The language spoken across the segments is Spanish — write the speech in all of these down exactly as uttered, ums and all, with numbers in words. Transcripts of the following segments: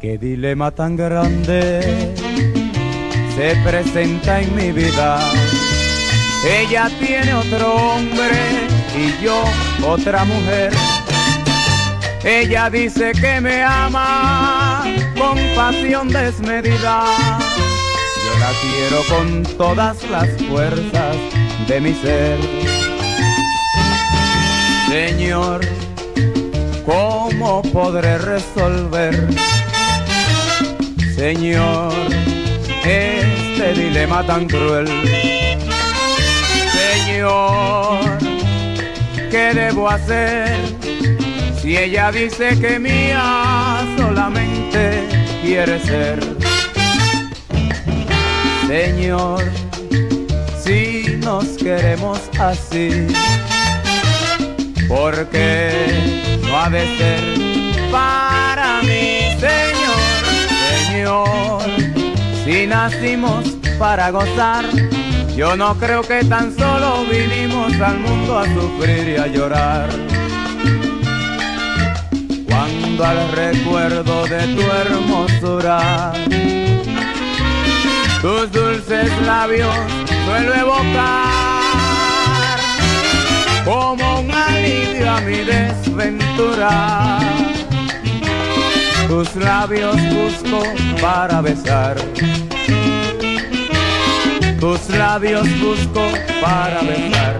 Qué dilema tan grande se presenta en mi vida. Ella tiene otro hombre y yo otra mujer. Ella dice que me ama con pasión desmedida. Yo la quiero con todas las fuerzas de mi ser. Señor, ¿cómo podré resolver, Señor, este dilema tan cruel? Señor, ¿qué debo hacer si ella dice que mía solamente quiere ser? Señor, si nos queremos así, ¿por qué no ha de ser para mí? Señor, Señor, si nacimos para gozar, yo no creo que tan solo vinimos al mundo a sufrir y a llorar. Cuando al recuerdo de tu hermosura, tus dulces labios suelo evocar, como un alivio a mi desventura, tus labios busco para besar. Tus labios busco para besar.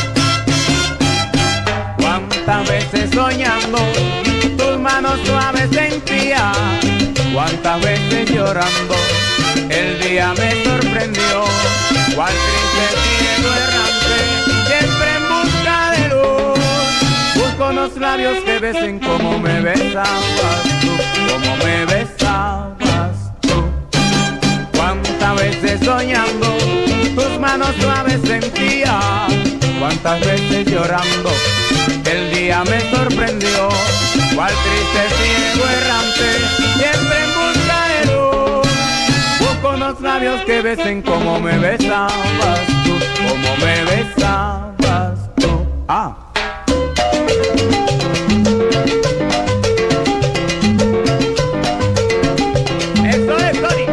Cuántas veces soñando tus manos suaves sentía, cuántas veces llorando el día me sorprendió. Cuál triste cielo errante, siempre en busca de luz, busco unos labios que besen como me besabas tú, como me besabas tú. Cuántas veces soñando tus manos suaves sentía, cuántas veces llorando el día me sorprendió. Cuál triste ciego errante, siempre en busca de luz, busco unos labios que besen como me besabas tú, como me besabas tú. Ah. Eso es, Tony.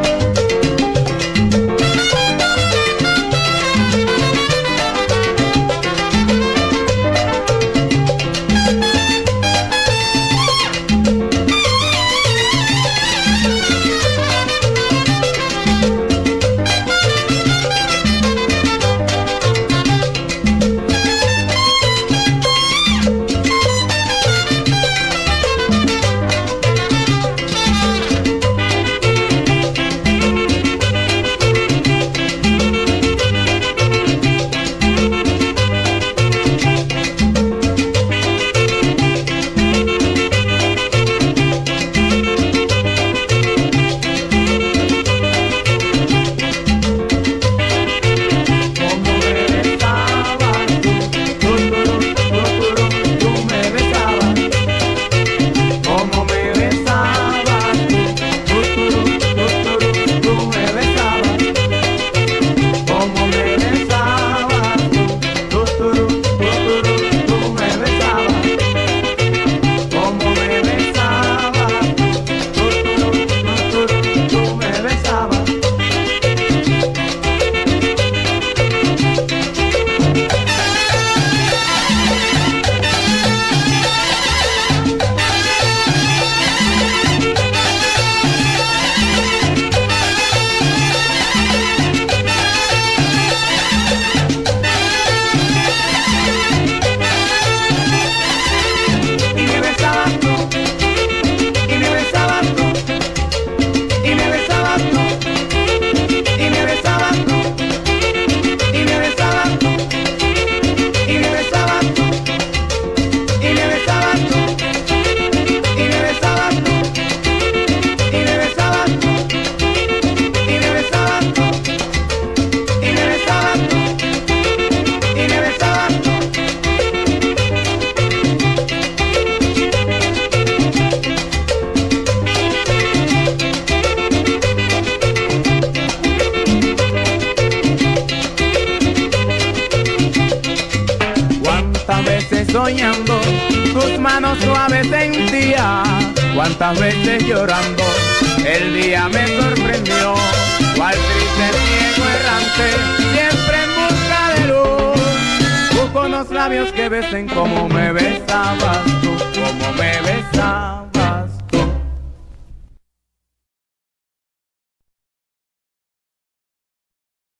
Soñando tus manos suaves sentía, cuántas veces llorando El día me sorprendió, cual triste ciego errante, siempre en busca de luz. Busco unos labios que besen como me besabas tú, como me besabas.